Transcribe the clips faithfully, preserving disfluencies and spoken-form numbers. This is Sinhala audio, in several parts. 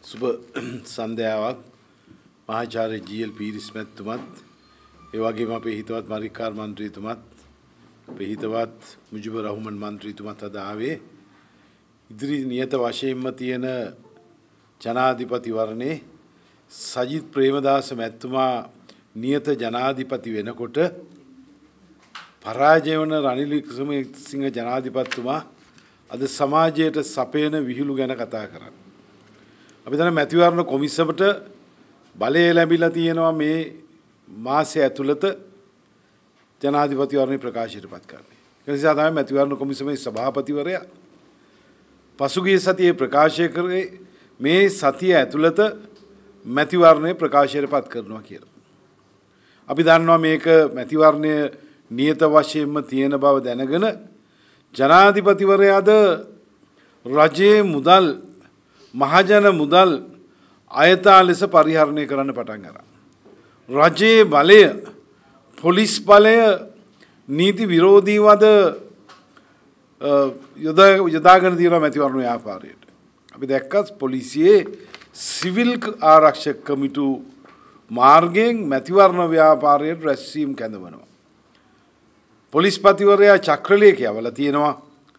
සුබ සන්ධ්‍යාවක් මහාචාර්ය ජී.එල්. පීරිස් මැතිතුමත් ඒ වගේම අපේ හිතවත් මරික්කාර් මන්ත්‍රීතුමත් අපේ හිතවත් මුජිබුර් රහ්මන් මන්ත්‍රීතුමත් අද ආවේ ඉදිරි නියත වශයෙන්ම තියෙන ජනාධිපති වරණේ සජිත් ප්‍රේමදාස මැතිතුමා නියත ජනාධිපති වෙනකොට පරාජය වන රනිල් වික්‍රමසිංහ ජනාධිපතිතුමා අද සමාජයට සපයන විහිළු ගැන කතා කරන්නේ. අපි දැන් මැතිවරණ කොමිසමට බලය ලැබිලා තියෙනවා මේ මාසය ඇතුළත ජනාධිපති වරණේ ප්‍රකාශයට පත් කරන්නේ. ඒ නිසා තමයි මැතිවරණ කොමිසමේ සභාපතිවරයා පසුගිය සතියේ ප්‍රකාශය කරේ මේ සතිය ඇතුළත මැතිවරණේ ප්‍රකාශයට පත් කරනවා කියලා. අපි දන්නවා මේක මැතිවරණය නියත වශයෙන්ම තියෙන බව දැනගෙන ජනාධිපතිවරයාද රජයේ මුදල් මහජන මුදල් අයථා ලෙස පරිහරණය කරන්න පටන් ගන්නවා. රජයේ බලය පොලිස් බලය නීති විරෝධීවද යොදාගෙන තියෙනවා මැතිවරණ ව්‍යාපාරයට. අපි දැක්කත් පොලිසියේ සිවිල් ආරක්ෂක කමිටු මාර්ගයෙන් මැතිවරණ ව්‍යාපාරයට රැස්වීම් කැඳවනවා. පොලිස්පතිවරයා චක්‍රලේඛයවල තියෙනවා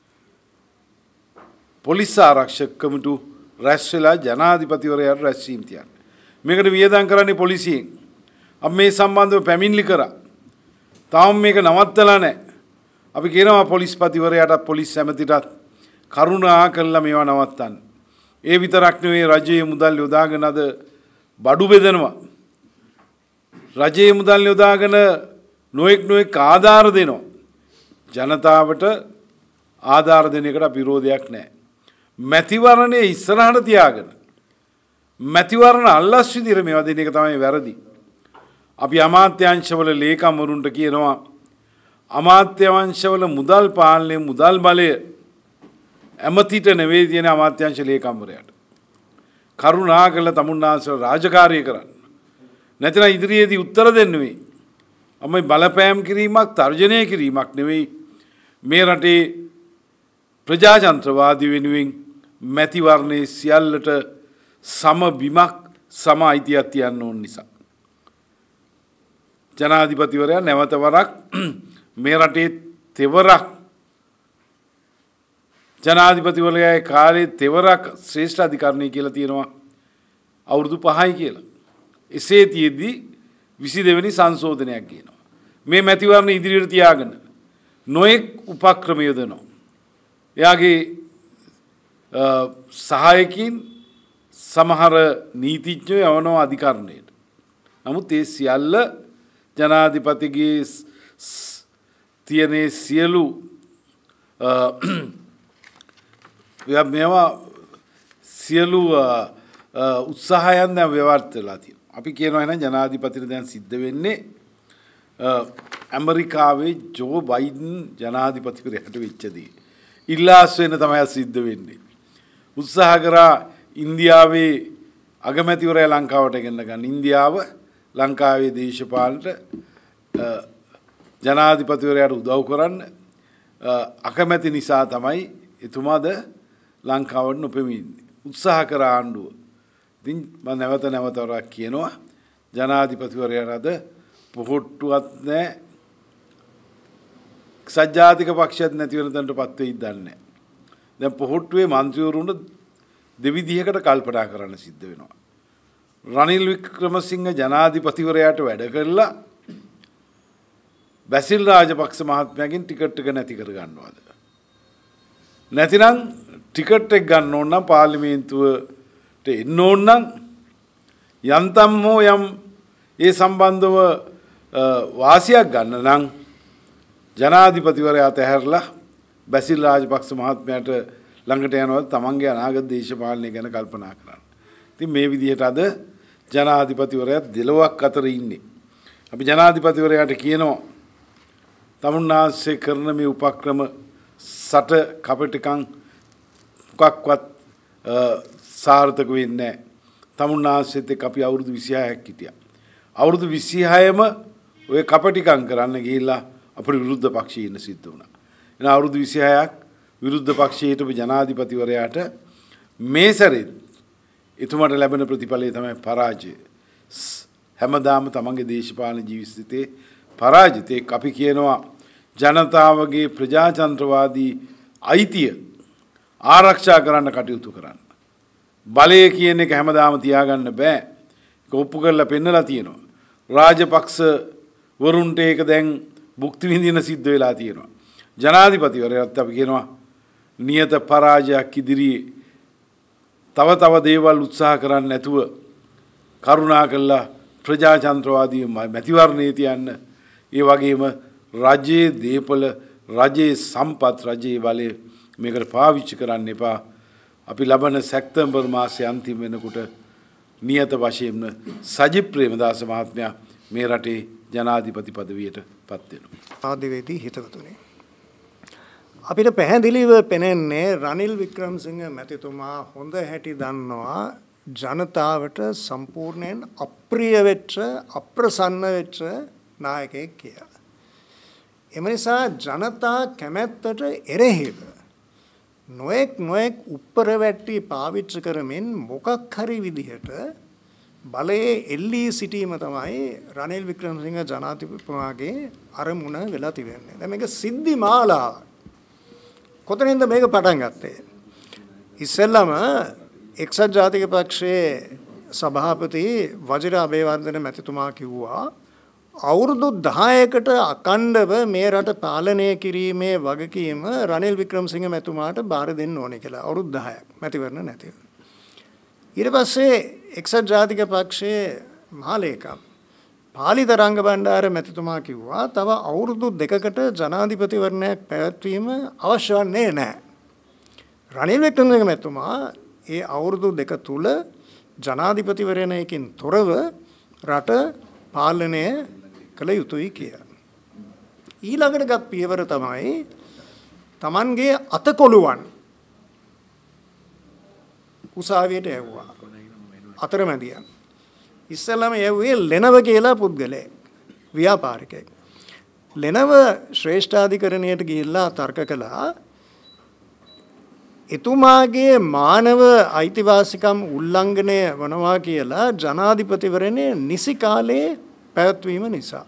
පොලිස් ආරක්ෂක කමිටු රැස් වෙලා ජනාධිපතිවරයාට රැස්වීම් තියන්නේ. මේකට වියදම් කරන්නේ පොලිසියෙන්. අපි මේ සම්බන්ධව පැමිණිලි කරා. තාම මේක නවත්තලා නැහැ. අපි කියනවා පොලිස්පතිවරයාට පොලිස් ඇමතිටත් කරුණා කළා මේවා නවත්තන්න. ඒ විතරක් නෙවෙයි රජයේ මුදල් යොදාගෙන අද බඩු බෙදනවා. රජයේ මුදල් යොදාගෙන නොඑක් නොඑක් ආධාර දෙනවා. ජනතාවට ආධාර දෙන එකට විරෝධයක් නැහැ. මැතිවරණයේ ඉස්සරහට තියාගෙන මැතිවරණ අල්ලස් විදිහට මේවා දෙන එක තමයි වැරදි. අපි අමාත්‍යාංශවල ලේකම්වරුන්ට කියනවා අමාත්‍යාංශවල මුදල් පාලනයේ මුදල් බලය ඇමතිට නෙවෙයි තියෙන අමාත්‍යාංශ ලේකම්වරයාට. කරුණාකරලා තමුන්නාන්සල රාජකාරිය කරන්න. නැත්නම් ඉදිරියේදී උත්තර දෙන්න වෙයි. අමයි බලපෑම් කිරීමක් තර්ජනය කිරීමක් නෙවෙයි මේ රටේ ප්‍රජාතන්ත්‍රවාදී වෙනුවෙන් මැතිවරණයේ සියල්ලට සම බිමක් සම අයිතියක් තියන්න ඕන නිසා. ජනාධිපතිවරයා නැවත වරක් මේ රටේ තෙවරක් ජනාධිපතිවරයාගේ කාලේ තෙවරක් ශ්‍රේෂ්ඨ අධිකරණය කියලා තියෙනවා අවුරුදු පහයි කියලා. එසේ තියෙද්දී විසි දෙවෙනි සංශෝධනයක් කියනවා. මේ මැතිවරණ ඉදිරියට තියාගෙන නොඑක් උපක්‍රම යොදනවා. එයාගේ සහායකින් සමහර නීතිඥයෝ යවනවා අධිකරණයට. නමුත් ඒ සියල්ල ජනාධිපතිගේ තියෙන සියලු මේවා සියලු උත්සාහයන් දැන් ව්‍යවර්ථ වෙලා තියෙනවා. අපි කියනවා එහෙනම් ජනාධිපතිට දැන් සිද්ධ වෙන්නේ ඇමරිකාවේ ජෝ බයිඩන් ජනාධිපතිවරයාට වෙච්ච දේ. ඉල්ලාස් වෙන තමයි සිද්ධ වෙන්නේ. උත්සාහ කරා ඉන්දියාවේ අගමැතිවරයා ලංකාවට ගෙන්න ගන්න. ඉන්දියාව ලංකාවේ දේශපාලනට ජනාධිපතිවරයාට උදව් කරන්න අකමැති නිසා තමයි එතුමාද ලංකාවට නොපෙමින්නේ. උත්සාහ කර ආණ්ඩුව. ඉතින් මම නැවත නැවත වරක් කියනවා ජනාධිපතිවරයාට අද පොහොට්ටුවත් නැහැ. සජ්ජාතික පක්ෂයක් නැති වෙන තැනට පත් වෙයිද දන්නේ නැහැ. දැන් පොහොට්ටුවේ මන්ත්‍රීවරුන්ට දෙවිදිහකට කල්පනා කරන්න සිද්ධ වෙනවා. රනිල් වික්‍රමසිංහ ජනාධිපතිවරයාට වැඩ කළා බැසිල් රාජපක්ෂ මහත්මයාගෙන් ටිකට් එක නැති කර ගන්නවාද? නැතිනම් ටිකට් එක ගන්න ඕන නම් පාර්ලිමේන්තුවට එන්න ඕන නම් යන්තම් හෝ යම් ඒ සම්බන්ධව වාසියක් ගන්න නම් ජනාධිපතිවරයා තැහැරලා බැසිල් රාජපක්ෂ මහත්මයාට ළඟට යනවා තමන්ගේ අනාගත දේශපාලනය ගැන කල්පනා කරන්න. ඉතින් මේ විදිහට අද ජනාධිපතිවරයා දෙලොවක් අතර ඉන්නේ. අපි ජනාධිපතිවරයාට කියනවා තමුන්නාන්සේ කරන මේ උපක්‍රම සට කපටිකම් මොකක්වත් සාර්ථක වෙන්නේ නැහැ. තමුන්නාන්සෙත් එක්ක අපි අවුරුදු විසිහයක් හිටියා. අවුරුදු විසිහයම ඔය කපටිකම් කරන්න ගිහිල්ලා අපේ විරුද්ධ පක්ෂයේ ඉන්න සිද්ධ වුණා. එන අවුරුදු විසිහයක් විරුද්ධ පක්ෂයේ හිටපු ජනාධිපතිවරයාට මේ සැරේ එතුමාට ලැබෙන ප්‍රතිඵලය තමයි පරාජය. හැමදාම තමන්ගේ දේශපාලන ජීවිතයේ පරාජිතෙක් අපි කියනවා ජනතාවගේ ප්‍රජාතන්ත්‍රවාදී අයිතිය ආරක්ෂා කරන්න කටයුතු කරන්න. බලය කියන එක හැමදාම තියාගන්න බෑ. ඒක ඔප්පු කරලා පෙන්නලා තියෙනවා. රාජපක්ෂ වරුන්ට ඒක දැන් භුක්ති විඳින සිද්ධ වෙලා තියෙනවා. ජනාධිපතිවරයාත් අපි කියනවා නියත පරාජයක් ඉදිරියේ තව තව දේවල් උත්සාහ කරන්න නැතුව කරුණා කළා ප්‍රජාතන්ත්‍රවාදී මැතිවරණයේ තියන්න. ඒ වගේම රජයේ දේපල රජයේ සම්පත් රජයේ බලය මේකට පාවිච්චි කරන්න එපා. අපි ලබන සැප්තැම්බර් මාසයේ අන්තිම වෙනකොට නියත වශයෙන්ම සජිත් ප්‍රේමදාස මහත්මයා මේ රටේ ජනාධිපති පදවියට පත් වෙනවා. ආදිවේදී හිතවතුනි. අපිට පැහැදිලිව පෙනෙන්නේ රනිල් වික්‍රමසිංහ මැතිතුමා හොඳ හැටි දන්නවා ජනතාවට සම්පූර්ණයෙන් අප්‍රිය වෙච්ච අප්‍රසන්න වෙච්ච නායකයෙක් කියලා. එම නිසා ජනතා කැමැත්තට එරෙහිව නොඑක් නොඑක් උප්පරවැට්ටි පාවිච්චි කරමින් මොකක් හරි විදිහට බලයේ එල්ලී සිටීම තමයි රනිල් වික්‍රමසිංහ ජනාධිපතිතුමාගේ අරමුණ වෙලා තිබෙන්නේ. දැන් මේක සිද්ධි මාලාව. කොතනින්ද මේක පටන් ගත්තේ? ඉස්සෙල්ලම එක්සත් ජාතික පක්ෂයේ සභාපති වජිර අබේවර්ධන මැතිතුමා කිව්වා අවුරුදු දහයකට අකණ්ඩව මේ රට පාලනය කිරීමේ වගකීම රනිල් වික්‍රමසිංහ මැතිතුමාට බාර දෙන්න ඕනේ කියලා. අවුරුදු දහයක් මැතිවරණ නැතිව. ඊට පස්සේ එක්සත් ජාතික පක්ෂයේ මහලේකම් පාලි තරංග බණ්ඩාර මැතිතුමා කිව්වා තව අවුරුදු දෙකකට ජනාධිපතිවරණයක් පැවැත්වීම අවශ්‍ය වන්නේ නැහැ. රනිල් වික්‍රමසිංහ මැතිතුමා ඒ අවුරුදු දෙක තුල ජනාධිපතිවරණයකින් තොරව රට පාලනය කළ යුතුයි කියලා. ඊළඟට ගත් පියවර තමයි Tamanගේ අතකොළුවන් උසාවියට යවුවා. අතරමැදියන්. ඉස්සෙල්ලාම යවුවේ ලෙනව කියලා පුද්ගලයෙක්. ව්‍යාපාරිකයෙක්. ලෙනව ශ්‍රේෂ්ඨාධිකරණයට ගිහිල්ලා තර්ක කළා එතුමාගේ මානව අයිතිවාසිකම් උල්ලංඝනය වනවා කියලා ජනාධිපතිවරණය නිසි කාලයේ පැවැත්වීම නිසා.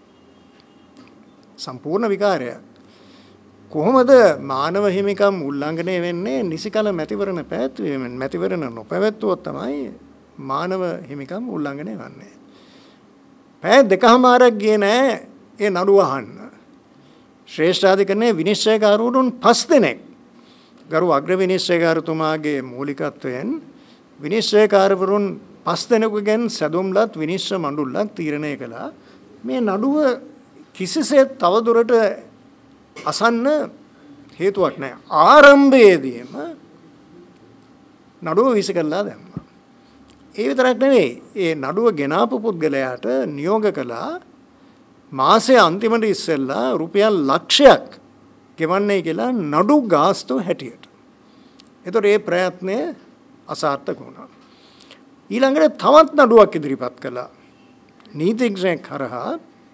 සම්පූර්ණ විකාරයක්. කොහොමද මානව හිමිකම් උල්ලංඝනය වෙන්නේ නිසි කාල මැතිවරණ පැවැත්වීමෙන්? මැතිවරණ නොපැවැත්වුවොත් තමයි මානව හිමිකම් උල්ලංඝනය වන්නේ. පැය දෙකමාරක් ගියේ නෑ ඒ නඩුව අහන්න. ශ්‍රේෂ්ඨාධිකරණයේ විනිශ්චයකාරවරුන් පස් දෙනෙක් ගරු අග්‍ර විනිශ්චයකාරතුමාගේ මූලිකත්වයෙන් විනිශ්චයකාරවරුන් පස් දෙනෙකුගෙන් සැදුම්ලත් විනිශ්චය මණ්ඩලයක් තීරණය කළා මේ නඩුව කිසිසේත් තවදුරට අසන්න හේතුවක් නැහැ. ආරම්භයේදීම නඩුව විසිකලා දැම්මා. ඒ විතරක් නෙවෙයි ඒ නඩුව ගෙනාපු පුද්ගලයාට නියෝග කළා මාසයේ අන්තිමට ඉස්සෙල්ලා රුපියල් ලක්ෂයක් ගෙවන්නේ කියලා නඩු ගාස්තු හැටියට. ඒතකොට මේ ප්‍රයත්නය අසාර්ථක වුණා. ඊළඟට තවත් නඩුවක් ඉදිරිපත් කළා. නීතිඥයෙක් කරහා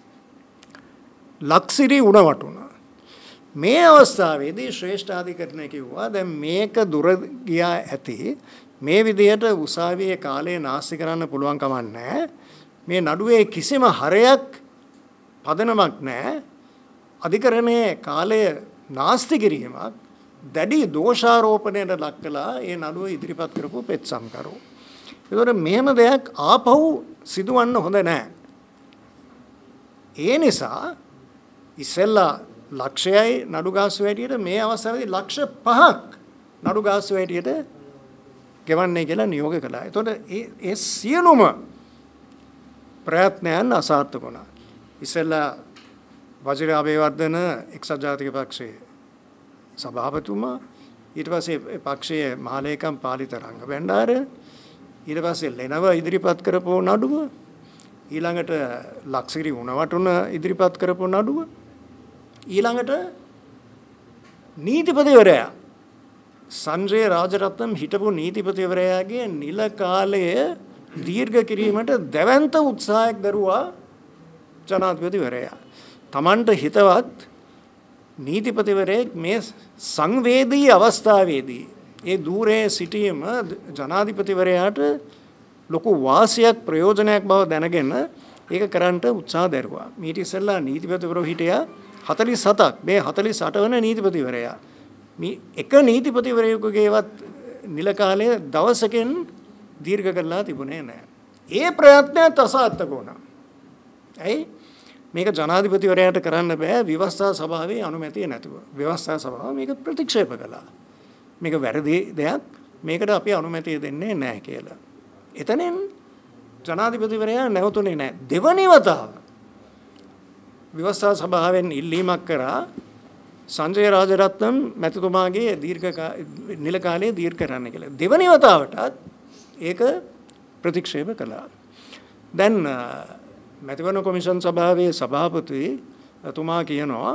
ලක්සිරි උණවටුන. මේ අවස්ථාවේදී ශ්‍රේෂ්ඨාධිකරණය කිව්වා දැන් මේක දුර ගියා ඇති මේ විදිහට උසාවියේ කාලය නාස්ති කරන්න පුළුවන් කමක් නැහැ. මේ නඩුවේ කිසිම හරයක් පදනමක් නැහැ. අධිකරණයේ කාලය නාස්ති කිරීමක් දැඩි දෝෂාරෝපණයට ලක් කළා ඒ නඩුව ඉදිරිපත් කරපු පෙත්සම්කරු. ඒතකොට මෙහෙම දෙයක් ආපහු සිදුවන්න හොඳ නැහැ. ඒ නිසා ඉස්සෙල්ලා ලක්ෂයයි නඩු ගාස්තු හැටියට මේ අවස්ථාවේදී ලක්ෂ පහක් නඩු ගාස්තු හැටියට ගෙවන්නේ කියලා නියෝග කළා. ඒතකොට ඒ ඒ සියලුම ප්‍රයත්නයන් අසාර්ථක වුණා. ඉස්සෙල්ලා වජිර අබේවර්ධන එක්සත් ජාතික පක්ෂයේ සභාපතිතුමා ඊට පස්සේ පක්ෂයේ මහලේකම් පාලි තරංග බණ්ඩාර ඊට පස්සේ ලෙනව ඉදිරිපත් කරපු නඩුව ඊළඟට ලක්සිරි උණවටුන ඉදිරිපත් කරපු නඩුව ඊළඟට නීතිපතිවරයා සංජය රාජරත්නම් හිටපු නීතිපතිවරයාගේ නිල කාලය දීර්ඝ කිරීමට දැවැන්ත උත්සාහයක් දරුවා ජනාධිපතිවරයා. තමන්ට හිතවත් නීතිපතිවරයෙක් මේ සංවේදී අවස්ථාවේදී ඒ ධූරයේ සිටීම ජනාධිපතිවරයාට ලොකු වාසියක් ප්‍රයෝජනයක් බව දැනගෙන ඒක කරන්නට උත්සාහ දරුවා. මීට ඉස්සෙල්ලා නීතිපතිවරු හිටියා හතළිස් හතක්. මේ හතළිස් අට වෙනි නීතිපතිවරයා. මේ එක නීතිපතිවරයෙකුගේවත් නිල කාලය දවසකින් දීර්ඝ කරලා තිබුණේ නැහැ. ඒ ප්‍රයත්නයත් අසාර්ථක වුණා. ඇයි? මේක ජනාධිපතිවරයාට කරන්න බෑ ව්‍යවස්ථා සභාවේ අනුමැතිය නැතුව. ව්‍යවස්ථා සභාව මේක ප්‍රතික්ෂේප කළා. මේක වැරදි දෙයක්. මේකට අපි අනුමැතිය දෙන්නේ නැහැ කියලා. එතනින් ජනාධිපතිවරයා නැවතුනේ නැහැ. දෙවනි වතාව ව්‍යවස්ථා සභාවෙන් ඉල්ලීමක් කරා සංජය රාජරත්නම් මැතිතුමාගේ දීර්ඝ නිල කාලයේ දීර්ඝ කරන්න කියලා. දෙවනි වතාවටත් ඒක ප්‍රතික්ෂේප කළා. දැන් මැතිවරණ කොමිෂන් සභාවේ සභාපති එතුමා කියනවා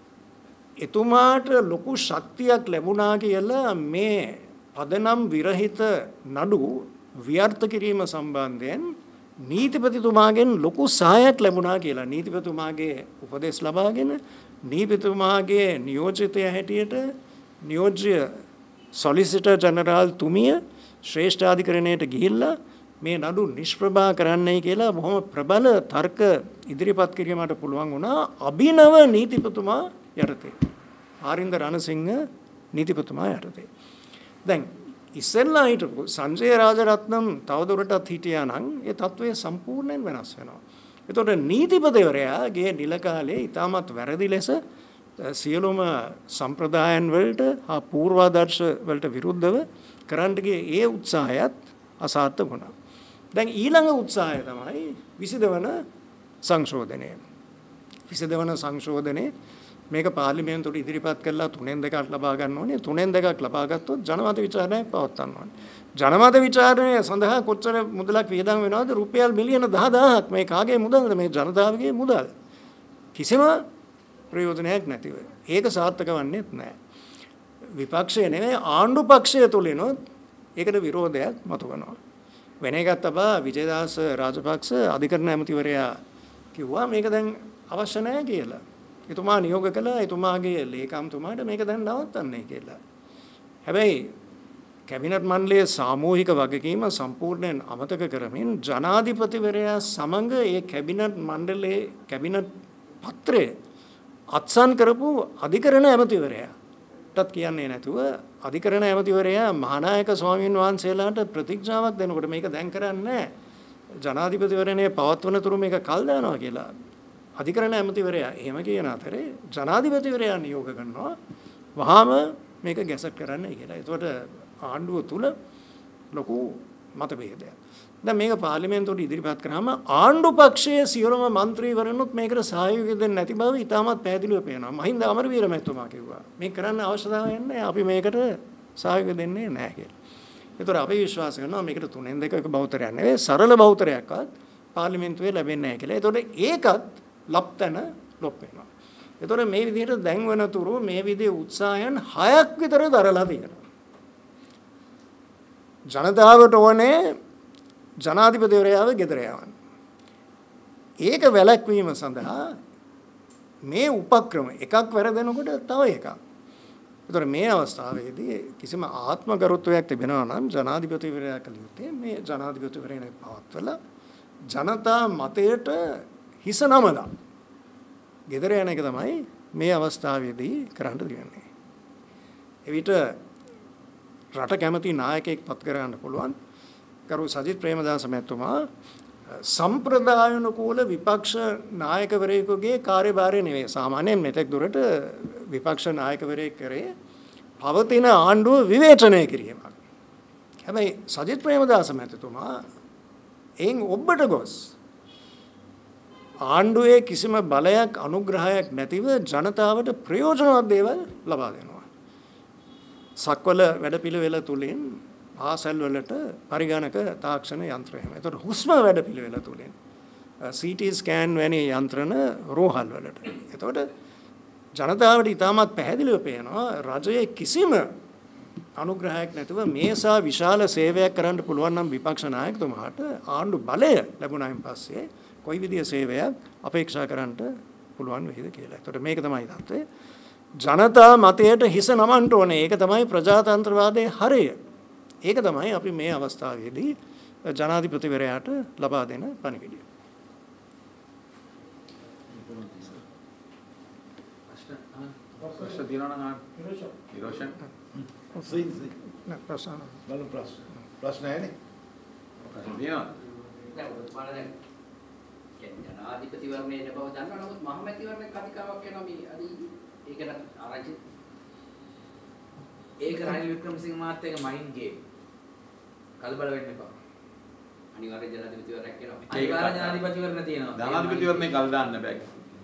එතුමාට ලොකු ශක්තියක් ලැබුණා කියලා මේ පදනම් විරහිත නඩු ව්‍යර්ථ කිරීම සම්බන්ධයෙන් නීතිපතිතුමාගෙන් ලොකු සහායක් ලැබුණා කියලා. නීතිපතිතුමාගේ උපදෙස් ලබාගෙන නීතිපතිතුමාගේ නියෝජිතය හැටියට නියෝජ්‍ය සොලිසිටර් ජනරාල් තුමිය ශ්‍රේෂ්ඨාධිකරණයට ගිහිල්ලා මේ නඩු නිෂ්ප්‍රභා කරන්නයි කියලා බොහොම ප්‍රබල තර්ක ඉදිරිපත් කිරීමට පුළුවන් වුණා අභිනව නීතිපතිතුමා යටතේ. ආරින්ද රණසිංහ නීතිපතිතුමා යටතේ. දැන් ඉස්සෙල්ලා හිටපු සංජය රාජරත්නම් තවදුරටත් හිටියා නම් ඒ තත්ත්වය සම්පූර්ණයෙන් වෙනස් වෙනවා. එතකොට නීතිපතිවරයාගේ නිල කාලේ ඉතාමත් වැරදි ලෙස සියලුම සම්ප්‍රදායන් වලට හා පූර්වාදර්ශ වලට විරුද්ධව කරන්නට ගිය ඒ උත්සාහයත් අසාර්ථක වුණා. දැන් ඊළඟ උත්සාහය තමයි විසි දෙවන සංශෝධනය. විසි දෙවන සංශෝධනයේ මේක පාර්ලිමේන්තුවට ඉදිරිපත් කරලා තුනෙන් දෙකක් ලබා ගන්න ඕනේ. තුනෙන් දෙකක් ලබා ගත්තොත් ජනමත විචාරණයක් පවත්වන්න ඕනේ. ජනමත විචාරණය සඳහා කොච්චර මුදලක් වියදම් වෙනවද? රුපියල් මිලියන දහදාහක්. මේ කාගේ මුදල්ද? මේ ජනතාවගේ මුදල්. කිසිම ප්‍රයෝජනයක් නැතිව. ඒක සාර්ථක වන්නේ නැහැ. විපක්ෂය නෙවෙයි ආණ්ඩු පක්ෂය තුලිනොත් ඒකට විරෝධයක් මතුවෙනවා. වෙන එකක් තමයි විජේදාස රාජපක්ෂ අධිකරණ ඇමතිවරයා කිව්වා මේක දැන් අවශ්‍ය නැහැ කියලා. එතුමා නියෝග කළා එතුමාගේ ලේකම්තුමාට මේක දැන් නවත්තන්නයි කියලා. හැබැයි කැබිනට් මණ්ඩලයේ සාමූහික වගකීම සම්පූර්ණයෙන් අමතක කරමින් ජනාධිපතිවරයා සමග ඒ කැබිනට් මණ්ඩලයේ කැබිනට් පත්‍රය අත්සන් කරපු අධිකරණ ඇමතිවරයාටත් කියන්නේ නැතුව අධිකරණ ඇමතිවරයා මහානායක ස්වාමීන් වහන්සේලාට ප්‍රතිඥාවක් දෙනකොට මේක දැන් කරන්නේ ජනාධිපතිවරණයේ පවත්වන තුරු මේක කල් දානවා කියලා. අධිකරණ ඇමතිවරයා එහෙම කියන අතරේ ජනාධිපතිවරයා නියෝග කරනවා වහාම මේක ගැසට් කරන්න කියලා. ඒකට ආණ්ඩුව තුල ලොකු මතභේදයක්. දැන් මේක පාර්ලිමේන්තුවට ඉදිරිපත් කරාම ආණ්ඩු පක්ෂයේ සියලුම മന്ത്രിවරුනුත් මේකට සහයෝගය දෙන්නේ නැති බව ඉතාමත් පැහැදිලිව පේනවා. මහින්ද අමරවීර මහත්මයා කිව්වා මේක කරන්න අවශ්‍යතාවයක් නැහැ. අපි මේකට සහයෝගය දෙන්නේ නැහැ කියලා. ඒතර අපි විශ්වාස කරනවා මේකට තුනෙන් දෙකක බහුතරයක් නෙවෙයි සරල බහුතරයක්වත් පාර්ලිමේන්තුවේ ලැබෙන්නේ නැහැ කියලා. ඒතකොට ඒකත් ලප්තන ලොප් වෙනවා. ඒතකොට මේ විදිහට දැන් වෙනතුරු මේ විදිහේ උත්සාහයන් හයක් විතර දරලා තියෙනවා. ජනතාවට ඕනේ ජනාධිපතිවරයාව ගෙදර යවන්න. ඒක වැළැක්වීම සඳහා මේ උපක්‍රම එකක් වැරදෙනකොට තව එකක්. ඒතර මේ අවස්ථාවේදී කිසිම ආත්මගරුත්වයක් තිබෙනවා නම් ජනාධිපතිවරයා කළ යුත්තේ මේ ජනාධිපතිවරයාගේ පවත්වලා ජනතා මතයට හිස නමලා ගෙදර යන එක තමයි මේ අවස්ථාවේදී කරන්න තියෙන්නේ. එවිට රට කැමති නායකයෙක් පත් කරගන්න පුළුවන්. කරු සජිත් ප්‍රේමදාස මහත්මයා සම්ප්‍රදායනුකූල විපක්ෂ නායකවරයෙකුගේ කාර්යභාරය නෙවෙයි. සාමාන්‍යයෙන් මෙතෙක් දුරට විපක්ෂ නායකවරයෙක් කරේ පවතින ආණ්ඩුව විවේචනය කිරීමක්. හැබැයි සජිත් ප්‍රේමදාස මහත්මයා එයින් ඔබට ගොස් ආණ්ඩුවේ කිසිම බලයක් අනුග්‍රහයක් නැතිව ජනතාවට ප්‍රයෝජනවත් දේවල් ලබා දෙනවා. සක්වල වැඩපිළිවෙල තුලින් පාසල් වලට පරිගණක තාක්ෂණ යන්ත්‍ර එහෙම. ඒතකොට හුස්ම වැඩපිළිවෙල තුලින් සී ටී ස්කෑන් වැනි යන්ත්‍රණ රෝහල් වලට. ඒතකොට ජනතාවට ඉතාමත් පැහැදිලිව පේනවා රජයේ කිසිම අනුග්‍රහයක් නැතුව මේසා විශාල සේවයක් කරන්න පුළුවන් නම් විපක්ෂ නායකතුමාට ආණ්ඩු බලය ලැබුණායින් පස්සේ කොයි විදිය සේවයක් අපේක්ෂා කරන්නට පුළුවන් වෙයිද කියලා. ඒතකොට මේක තමයි තත්ත්වය. ජනතා මතයට හිස නමන්න ඕනේ. ඒක තමයි ප්‍රජාතන්ත්‍රවාදයේ හරය. ඒක තමයි අපි මේ අවස්ථාවේදී ජනාධිපතිවරයාට ලබා දෙන පණිවිඩය. ප්‍රශ්න තියෙනවා නම් අහන්න. ඉරෝෂන්. Scene scene. නෑ ප්‍රශ්න. බලමු ප්‍රශ්න. ප්‍රශ්න නැහැනේ. ප්‍රශ්න තියෙනවා. නෑ ඔයාලා දැන් කියන්නේ ජනාධිපතිවරණයේ ඉන්න බව දන්නවා. නමුත් මහමැතිවරණයේ කතිකාවක් වෙනවා මේ අදී ඒකට ආරංචි ඒක රනිල් වික්‍රමසිංහ මහත්තයාගේ මයින්ඩ් ගේම්. කලබල වෙන්න එපා. අනිවාර්ය ජනාධිපතිවරණයක් වෙනවා. අනිවාර්ය ජනාධිපතිවරණ තියෙනවා. ජනාධිපතිවරණේ කල් දාන්න බෑ.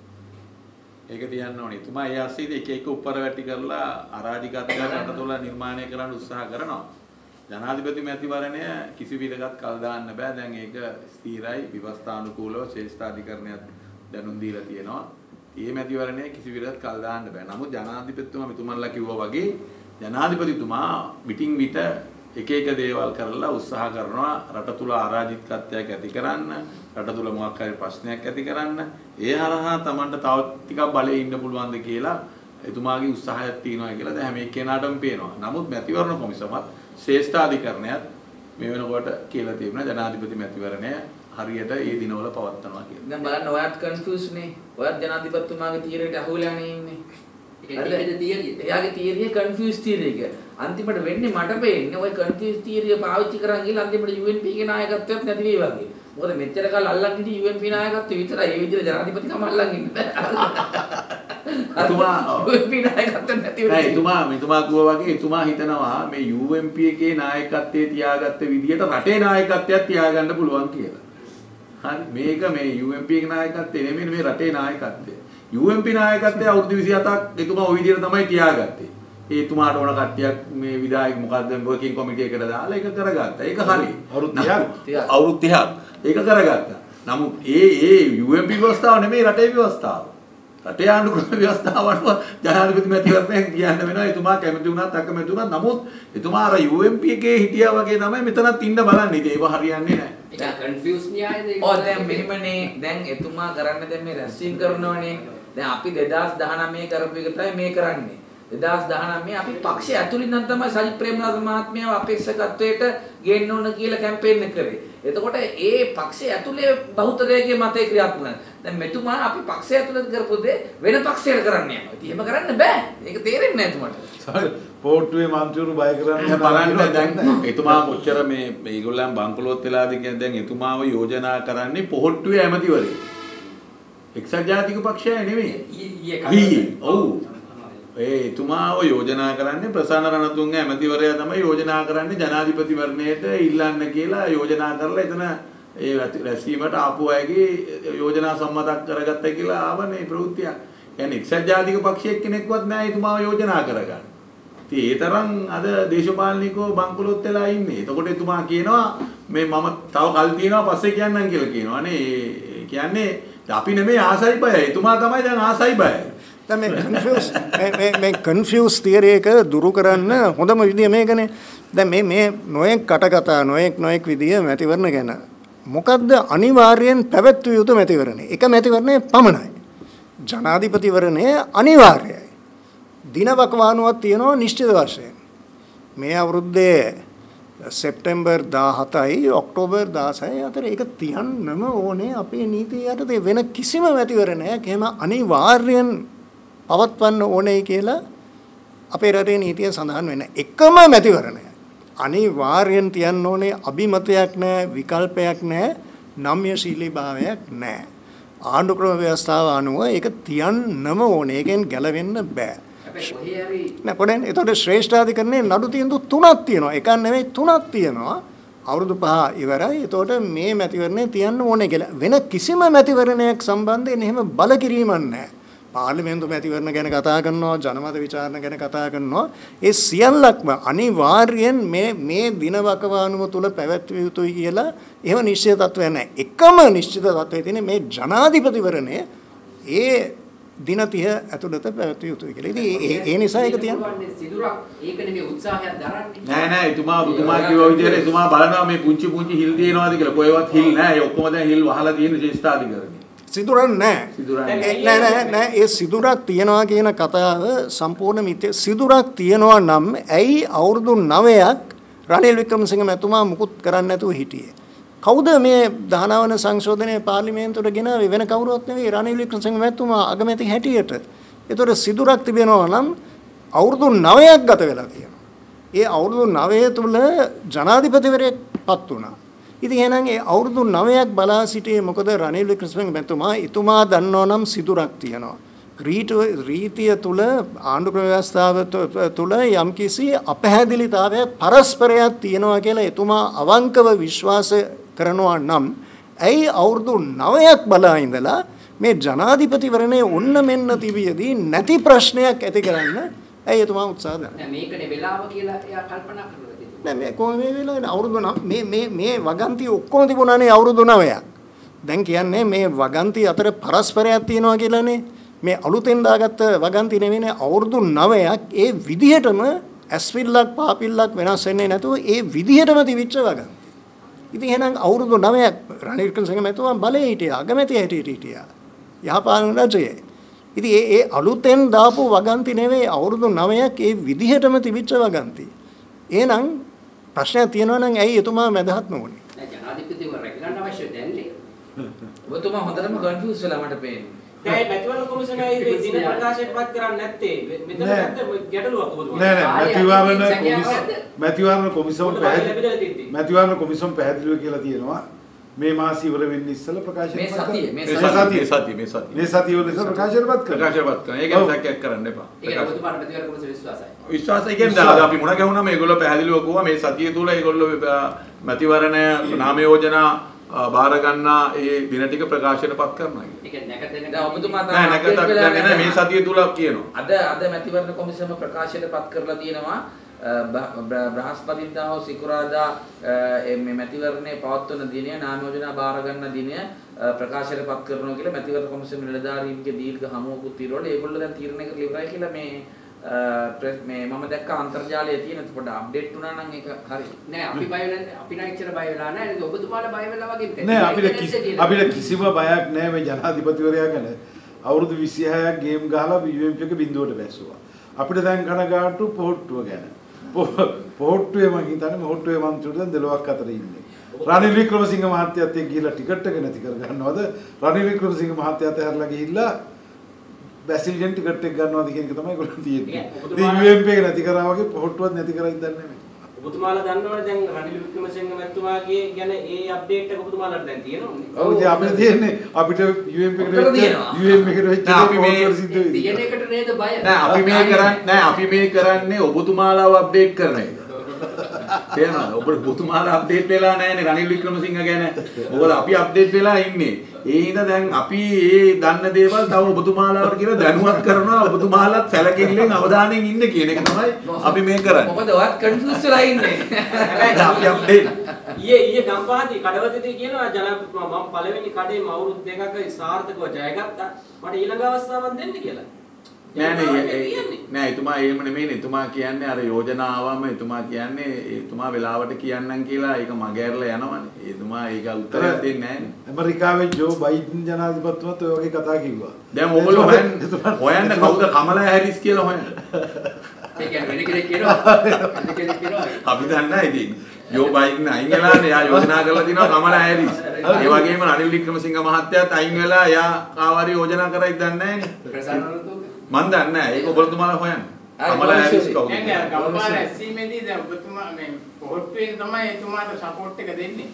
ඒක තියන්න ඕනේ. තුමා ඒ ආසීදී එක එක උඩර වැටි කරලා අරාජිකත්වයට රටතොල නිර්මාණය කරන්න උත්සාහ කරනවා. ජනාධිපති මැතිවරණය කිසි විදිහකට කල් දාන්න බෑ. දැන් ඒක ස්ථිරයි විවස්ථානුකූලව ශ්‍රේෂ්ඨාධිකරණයක් දැනුම් දීලා තියෙනවා. මේ මැතිවරණය කිසි විදිහකට කල් දාන්න බෑ. නමුත් ජනාධිපතිතුමා මෙතුමන්ලා කිව්වා වගේ ජනාධිපතිතුමා විටින් විට එක එක දේවල් කරලා උත්සාහ කරනවා රට තුල අරාජිකත්වයක් ඇති කරන්න, රට තුල මොකක් හරි ප්‍රශ්නයක් ඇති කරන්න. ඒ හරහා Tamanට තව ටිකක් බලේ ඉන්න පුළුවන්ද කියලා එතුමාගේ උත්සාහයක් තියෙනවා කියලා දැන් හැම එක්කෙනාටම පේනවා. නමුත් මැතිවරණ කොමිසමත් ශ්‍රේෂ්ඨාධිකරණයත් මේ වෙනකොට කියලා තියෙනවා ජනාධිපති මැතිවරණය හරියට ඒ දිනවල පවත්වනවා කියලා. දැන් බලන්න ඔයත් කන්ෆියුස් නේ. ඔයත් ජනාධිපතිතුමාගේ තීරයට අහුවෙලා නේ ඉන්නේ. ඒකේ තීරිය. එයාගේ තීරිය කන්ෆියුස් තීරියක. අන්තිමට වෙන්නේ මට පේන්නේ ඔය කන්ෆියුස් තීරිය පාවිච්චි කරන් ගිහලා අන්තිමට යූ එන් පී ගේ නායකත්වයක් නැති වෙයි වගේ. මොකද මෙච්චර කාල අල්ලන් හිටිය යූ එන් පී නායකත්වය විතරයි. ඒ විදිහට ජනාධිපතිකම අල්ලන් ඉන්න බෑ. එතුමා යූ එන් පී නායකත්වය නැති වෙයි. නෑ එතුමා මෙතුමා කිව්වා වගේ එතුමා හිතනවා මේ යූ එන් පී එකේ නායකත්වයේ තියාගත්ත විදිහට රටේ නායකත්වයක් තියාගන්න පුළුවන් කියලා. හරි මේක මේ යූ එන් පී එකේ නායකත්වය නෙමෙයි මේ රටේ නායකත්වය. යූ එන් පී නායකත්වයේ අවුරුදු විසිහතක් එතුමා ওই විදිහට තමයි තියාගත්තේ. ඒ එතුමාට ඕන කට්ටියක් මේ විධායක මොකද්ද වර්කින් කමිටි එකට දාලා ඒක කරගත්තා. ඒක හරි. අවුරුදු තිහක්. අවුරුදු තිහක්. ඒක කරගත්තා. නමුත් ඒ ඒ යූ එන් පී ව්‍යවස්ථාව නෙමෙයි රටේ ව්‍යවස්ථාව. රටේ ආණ්ඩුක්‍රම ව්‍යවස්ථාව අනුව ජනාධිපති මැතිවරණයෙන් කියන්න වෙනවා. එතුමා කැමති වුණත් අකමැති වුණත් නමුත් එතුමා අර යූ එන් පී එකේ හිටියා වගේ තමයි මෙතනත් ඉන්න බලන්නේ. ඉතින් ඒව හරියන්නේ නැහැ. ඒක කන්ෆියුස් න්‍යායද ඒක? ඔව් දැන් මෙහෙමනේ දැන් එතුමා කරන්නේ දැන් මේ රැස්වීම් කරනවනේ. දැන් අපි දෙදාස් දහනවය කරපු එක තමයි මේ කරන්නේ. දෙදාස් දහනවය අපි පක්ෂය ඇතුළින් නම් තමයි සජිත් ප්‍රේමදාස මහත්මයාව අපේක්ෂකත්වයට ගේන්න ඕන කියලා කැම්පේන් එක කරේ. එතකොට ඒ පක්ෂය ඇතුලේ බහුතරයේ මතය ක්‍රියාත්මක නැහැ. දැන් මෙතුමා අපි පක්ෂය ඇතුළත කරපු දේ වෙන පක්ෂයකට කරන්න යනවා. ඉතින් එහෙම කරන්න බෑ. ඒක තේරෙන්නේ නැහැ එතුමාට. පොට්ටුවේ මන්ත්‍රීවරු බය කරන්නේ බලන්න දැන් එතුමා කොච්චර මේ මේගොල්ලන් බංකොලොත් වෙලාද කියන්නේ දැන් එතුමාව යෝජනා කරන්නේ පොහොට්ටුවේ ඇමතිවරයෙක්. එක්සත් ජාතික පක්ෂය නෙමෙයි. ඊයේ ඔව්. ඒ එතුමාව යෝජනා කරන්නේ ප්‍රසන්න රණතුංග ඇමතිවරයා තමයි යෝජනා කරන්නේ ජනාධිපතිවරණයට ඉල්ලන්න කියලා යෝජනා කරලා එතන ඒ රැස්වීමට ආපු අයගේ යෝජනා සම්මතක් කරගත්තා කියලා ආවනේ ප්‍රවෘත්තිය. يعني එක්සත් ජාතික පක්ෂයේ කෙනෙක්වත් නැහැ එතුමාව යෝජනා කරගන්න. ඉතින් ඒ තරම් අද දේශපාලනිකව බංකොලොත් වෙලා ඉන්නේ. එතකොට එතුමා කියනවා මේ මම තව කල් තියනවා පස්සේ කියන්නම් කියලා කියනවා නේ. කියන්නේ අපි නෙමෙයි ආසයි බයයි. එතුමා තමයි දැන් ආසයි බයයි. දැන් මේ කන්ෆියුස් මේ මේ කන්ෆියුස් තියරි එක දුරු කරන්න හොඳම විදිය මේකනේ. දැන් මේ මේ නොයෙක් කටකතා නොයෙක් නොයෙක් විදිය මැතිවරණ ගැන මොකද්ද අනිවාර්යෙන් පැවැත්විය යුතු මැතිවරණේ? එක මැතිවරණේ පමණයි. ජනාධිපතිවරණය අනිවාර්යයි. දිනවකවානුවක් තියෙනවා නිශ්චිත වශයෙන්. මේ අවුරුද්දේ සෙප්තැම්බර් දාහතයි ඔක්තෝබර් දාසයි අතර ඒක තියන්නම ඕනේ අපේ නීතිය යටතේ. වෙන කිසිම මැතිවරණයක් එහෙම අනිවාර්යෙන් පවත්වන්න ඕනේ කියලා අපේ රටේ නීතිය සඳහන් වෙන එකම මැතිවරණය. අනිවාර්යෙන් තියන්න ඕනේ අභිමතයක් නැහැ, විකල්පයක් නැහැ, නම්‍යශීලී භාවයක් නැහැ. ආණ්ඩුක්‍රම ව්‍යවස්ථාව අනුව ඒක තියන්නම ඕනේ. ඒකෙන් ගැලවෙන්න බෑ. නෑ පොඩෙන් එතකොට ශ්‍රේෂ්ඨාධිකරණයේ නඩු තීන්දුව තුනක් තියෙනවා. එකක් නෙමෙයි තුනක් තියෙනවා. අවුරුදු පහ ඉවරයි. එතකොට මේ මැතිවරණය තියන්න ඕනේ කියලා. වෙන කිසිම මැතිවරණයක් සම්බන්ධයෙන් එහෙම බල කිරීමක් නැහැ. පාර්ලිමේන්තු මැතිවරණ ගැන කතා කරනවා, ජනමත විචාරණ ගැන කතා කරනවා. ඒ සියල්ලක්ම අනිවාර්යෙන් මේ මේ දිනවකවානුව තුල පැවැත්විය යුතුයි කියලා එහෙම නිශ්චිත තත්ත්වයක් නැහැ. එකම නිශ්චිත තත්ත්වය තියෙන්නේ මේ ජනාධිපතිවරණය ඒ දින තිහ ඇතුළත පැවැත්විය යුතුයි කියලා. ඉතින් ඒ ඒ නිසා ඒක තියන්නේ සිදුරක් ඒක නෙමෙයි උත්සාහයක් දරන්නේ. නෑ නෑ එතුමා එතුමා කිව්වා විදිහට එතුමා බලනවා මේ පුංචි පුංචි හිල් දිනනවාද කියලා. කොහෙවත් හිල් නෑ. ඒ ඔක්කොම දැන් හිල් වහලා තියෙන ශ්‍රේෂ්ඨාධිකරණේ. සිදුරක් නැහැ. සිදුරක් නෑ නෑ නෑ ඒ සිදුරක් තියනවා කියන කතාව සම්පූර්ණ මිත්‍ය. සිදුරක් තියනවා නම් ඇයි අවුරුදු නවයක් රනිල් වික්‍රමසිංහ මැතිතුමා මුකුත් කරන්නේ නැතුව හිටියේ? කවුද මේ දහනවන සංශෝධනයේ පාර්ලිමේන්තුවට ගෙනාවේ? වෙන කවුරුවත් නෙවෙයි රනිල් වික්‍රමසිංහ මැතිතුමා අගමැති හැටියට. ඒතකොට සිදුරක් තිබෙනවා නම් අවුරුදු නවයක් ගත වෙලා තියෙනවා. ඒ අවුරුදු නවය තුල ජනාධිපතිවරයෙක් පත් වුණා. ඉතින් එහෙනම් ඒ අවුරුදු නවයක් බලා සිටියේ මොකද රනිල් වික්‍රමසිංහ මැතිතුමා? එතුමා දන්නවා නම් සිදුරක් තියෙනවා. රීතිය තුල ආණ්ඩු ව්‍යවස්ථාව තුල යම්කිසි අපහැදිලිතාවයක් පරස්පරයක් තියෙනවා කියලා එතුමා අවංකව විශ්වාස කරනවා නම් ඇයි අවුරුදු නවයක් බලා ඉඳලා මේ ජනාධිපතිවරණේ ඔන්න මෙන්න තිබියදී නැති ප්‍රශ්නයක් ඇති කරන්න ඇයි එතුමා උත්සාහ කරන්නේ? මේකනේ වෙලාව කියලා එයා කල්පනා කරලා තියෙනවා. නෑ මේ කොහොම මේ වෙලාවේ අවුරුදු මේ මේ මේ වගන්ති ඔක්කොම තිබුණානේ අවුරුදු නවයක්. දැන් කියන්නේ මේ වගන්ති අතර පරස්පරයක් තියෙනවා කියලානේ. මේ අලුතෙන් දාගත්ත වගන්ති නෙවෙයිනේ අවුරුදු නවයක් ඒ විදිහටම ඇස්විල්ලක් පාපිල්ලක් වෙනස් වෙන්නේ නැතුව ඒ විදිහටම තිබිච්ච වගන්ති. ඉතින් එහෙනම් අවුරුදු නවයක් රනිල් වික්‍රමසිංහ මැතිතුමා බලේ හිටියා, අගමැති හැටියට හිටියා. යහපාලන රජයේ. ඉතින් ඒ ඒ අලුතෙන් දාපු වගන්ති නෙවෙයි අවුරුදු නවයක් ඒ විදිහටම තිබිච්ච වගන්ති. එහෙනම් ප්‍රශ්නයක් තියෙනවා නම් ඇයි එතුමා මැදහත් නොවුනේ? දැන් ජනාධිපතිවරයෙක් ගන්න අවශ්‍ය දැන්නේ. ඔබතුමා හොඳටම කන්ෆියුස් වෙලා මට පේන්නේ. දැන් මැතිවරණ කොමිසමේ ඒ දින ප්‍රකාශයටපත් කරන්නේ නැත්තේ මෙතන නැත්තේ ගැටලුවක් ඔබතුමා. නෑ නෑ මැතිවරණ කොමිසම මැතිවරණ කොමිසම පැහැදිලි මැතිවරණ කොමිසම පැහැදිලිව කියලා තියෙනවා. මේ මාස ඉවර වෙන්න ඉස්සෙල්ලා ප්‍රකාශයට මේ සතියේ මේ මේ සතිය සතිය මේ සතිය මේ සතිය වල ඉස්සෙල්ලා ප්‍රකාශයටපත් කරනවා. ප්‍රකාශයටපත් කරනවා. ඒක සැකයක් කරන්න එපා. ඒක ඔබතුමාට මැතිවරණ කොමිසම විශ්වාසයි. විශ්වාසය කියන්නේ දැන් අපි මුණ ගැහුණා මේගොල්ලෝ පැහැදිලිව කිව්වා මේ සතිය තුල ඒගොල්ලෝ මැතිවරණ නාම යෝජනා බාර ගන්නා ඒ දින ටික ප්‍රකාශයටපත් කරනවා කියන්නේ. ඒ කියන්නේ නැකතෙන දැන් ඔබතුමා නෑ නැකතක් දැන් මේ සතිය තුල කියනවා. අද අද මැතිවරණ කොමිසම ප්‍රකාශයටපත් කරලා තියෙනවා බ්‍රහස්පතින්දා හෝ සිකුරාදා මේ මැතිවරණයේ පවත්වන දිනය නාම යෝජනා බාර ගන්න දිනය ප්‍රකාශයටපත් කරනවා කියලා මැතිවරණ කොමිසම නිලධාරීන්ගේ දීර්ඝ හමුවකුත් తీරවල ඒගොල්ලෝ දැන් තීරණය කරලා ඉවරයි කියලා මේ මේ මම දැක්ක අන්තර්ජාලයේ තියෙන පොඩ අප්ඩේට් වුණා නම් ඒක හරි. නෑ අපි බය වෙලා අපි නම් එච්චර බය වෙලා නෑ නේද? ඔබතුමාලා බය වෙලා වගේ නෑ අපිට අපිට කිසිම බයක් නෑ මේ ජනාධිපතිවරයා ගැන. අවුරුදු විසිහයක් ගේම් ගහලා යු එම් පී එක බිඳුවට බැස්සුවා. අපිට දැන් කනගාටු පොහොට්ටුව ගැන. පොහොට්ටුවේ මං හිතන්නේ පොහොට්ටුවේ මන්ත්‍රීවරු දැන් දෙලොවක් අතර ඉන්නේ. රනිල් වික්‍රමසිංහ මහත්තයාත් එක්ක ගිහිල්ලා ටිකට් එක නැති කර ගන්නවද? රනිල් වික්‍රමසිංහ මහත්තයාත් ඇරලා ගිහිල්ලා බැසිලියන් ටිකට් එක ගන්නවද කියන එක තමයි ඒගොල්ලෝ තියෙන්නේ. ඉතින් යු එම් පී එක නැති කරා වගේ පොහොට්ටුවත් නැති කරයිද දන්නේ නැහැ. ඔබතුමාලා දන්නවනේ දැන් රනිල් වික්‍රමසිංහ මැතිතුමාගේ ගැන ඒ අප්ඩේට් එක ඔබතුමාලාට දැන් තියෙනවනේ. ඔව් ඉතින් අපිට තියෙන්නේ අපිට යු එම් පී එකට යු එම් පී එකට වෙච්ච අපි මේ සිද්ධ වෙන්නේ. තියෙන එකට නේද බය? නෑ අපි මේ කරන්නේ නෑ අපි මේ කරන්නේ ඔබතුමාලාව අප්ඩේට් කරන එක. තේරෙනවද? ඔබ ඔබතුමාලා අප්ඩේට් වෙලා නැහැනේ රනිල් වික්‍රමසිංහ ගැන. මොකද අපි අප්ඩේට් වෙලා ඉන්නේ. ඒ හින්දා දැන් අපි මේ දන්න දේවල් තව ඔබතුමාලාට කියලා දැනුවත් කරනවා ඔබතුමාලාත් සැලකිල්ලෙන් අවධානයෙන් ඉන්න කියන එක තමයි අපි මේ කරන්නේ. මොකද ඔයත් කන්ෆියුස් වෙලා ඉන්නේ. අපි අප්ඩේට් ඊයේ ඊයේ ගම්පහදී කඩවතදී කියනවා ජනාධිපති මම පළවෙනි කඩේම අවුරුදු දෙකක සාර්ථකව ජයගත්තා. මට ඊළඟ අවස්ථාවක් දෙන්න කියලා. නෑ නෑ නෑ එතුමා එහෙම නෙමෙයිනේ. එතුමා කියන්නේ අර යෝජනා ආවම එතුමා කියන්නේ එතුමා වෙලාවට කියන්නම් කියලා ඒක මගහැරලා යනවනේ. එතුමා ඒක උත්තරයක් දෙන්නේ නෑනේ. ඇමරිකාවේ ජෝ බයිඩන් ජනාධිපතිතුමත් ඔය වගේ කතා කිව්වා. දැන් ඕගොල්ලෝ හොයන්න හොයන්න කවුද කමලා හැරිස් කියලා හොයන්න. ඒ කියන්නේ වෙන කෙනෙක් කියනවා. වෙන කෙනෙක් කියනවා. අපි දන්නේ නැහැ ඉතින්. ජෝ බයිඩන් අයින් වෙලානේ. එයා යෝජනා කරලා තිනවා කමලා හැරිස්. ඒ වගේම රනිල් වික්‍රමසිංහ මහත්තයාත් අයින් වෙලා එයා කාවාරි යෝජනා කරයිද දන්නේ නැහැනේ. ප්‍රසන්නරතුංග මන් දන්නේ නැහැ. ඒක ඔබතුමාලා හොයන්න. කමලා හැරිස් කවුද? නෑ නෑ ගම්පාර ඇසීමේදී දැන් ඔබතුමා මේ පොහොට්ටුවෙන් තමයි එතුමාට සපෝට් එක දෙන්නේ.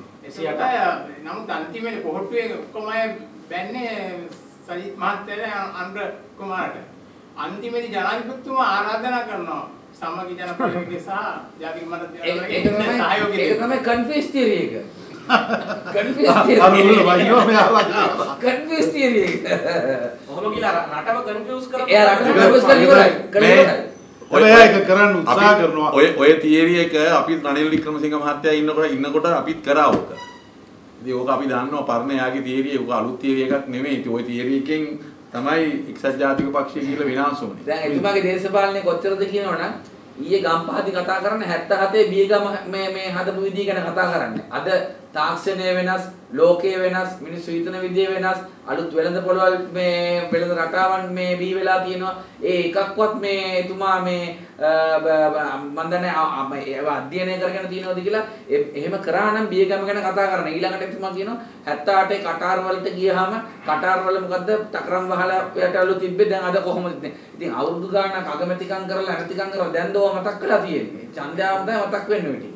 එතකොට නමුත් අන්තිමේදී පොහොට්ටුවෙන් ඔක්කොම අය බැන්නේ සජිත් මහත්තයාට අන්ද්‍ර කුමාරට. අන්තිමේදී ජනාධිපතිතුමා ආරාධනා කරනවා සමගි ජන පරිවර්තනයේ සහ ජාතික මතධාරණයේ සහයෝගය ඒක තමයි කන්ෆියුස් තියරි එක. Confuse theory. අර වයින්නවා මෙයාලා. කන්ෆියුස් තියරි එක. ඔහොම කියලා රටම කන්ෆියුස් කරලා එයා රටම කන්ෆියුස් කරලා ඉවරයි. ඔය ඒක කරන්න උත්සාහ කරනවා. ඔය ඔය තියරි එක අපි රනිල් වික්‍රමසිංහ මහත්තයා ඉන්නකොට ඉන්නකොට අපිත් කරා ඕක. ඉතින් ඕක අපි දන්නවා පරණ යාගේ තියරි ඒක අලුත් තියරි එකක් නෙමෙයි. ඉතින් ওই තියරි එකෙන් තමයි එක්සත් ජාතික පක්ෂය කියලා විනාශ වුනේ. දැන් එතුමාගේ දේශපාලනය කොච්චරද කියනවනම් ඊයේ ගම්පහදී කතා කරන්නේ හැත්තෑ හතේ බීගම මේ මේ හදපු විදිය ගැන කතා කරන්නේ. අද තාක්ෂණය වෙනස්, ලෝකය වෙනස්, මිනිස්සු හිතන විදිය වෙනස්, අලුත් වෙළඳ පොළවල් මේ වෙළඳ රටාවන් මේ බිහි වෙලා තියෙනවා. ඒ එකක්වත් මේ එතුමා මේ මම දන්නේ අධ්‍යයනය කරගෙන තියෙනවද කියලා. එහෙම කරා නම් බියගම ගැන කතා කරන. ඊළඟට එතුමා කියනවා හැත්තෑ අටේ කටාර වලට ගියාම කටාර වල මොකද්ද තකරම් වහලා යටවලු තිබ්බේ දැන් අද කොහොමද ඉතින්. ඉතින් අවුරුදු ගාණක් අගමැතිකම් කරලා නැතිකම් කරලා දැන් දෝ මතක් කරලා තියෙන්නේ. ඡන්දයාම තමයි මතක් වෙන්නේ ඔය ටික.